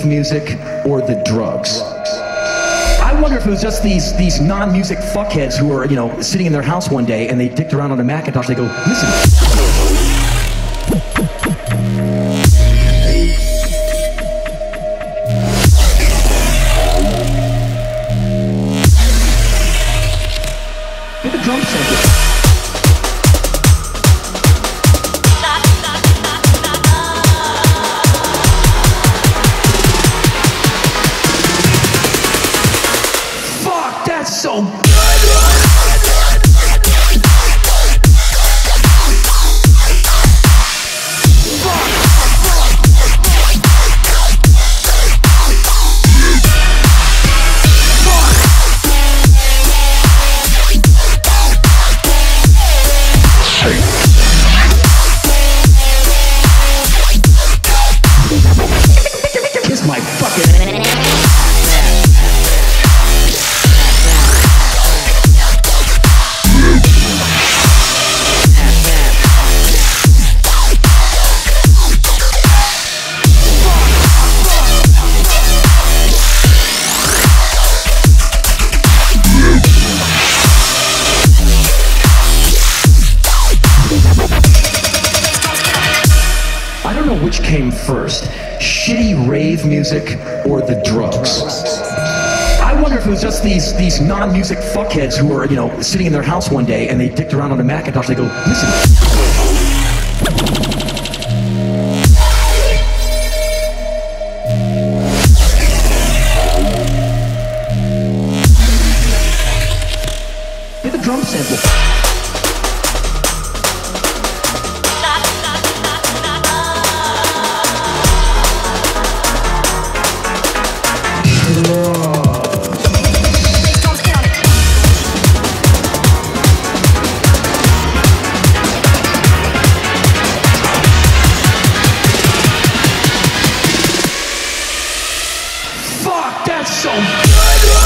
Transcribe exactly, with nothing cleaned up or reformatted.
rave music or the drugs? I wonder if it was just these these non-music fuckheads who were, you know, sitting in their house one day and they dicked around on a Macintosh. They go, listen. Get the drum sample. So good. Kiss my fucking which came first, shitty rave music or the drugs? I wonder if it was just these these non-music fuckheads who were, you know, sitting in their house one day and they dicked around on a Macintosh. They go, listen. Get the drum sample. Fuck, that's so good.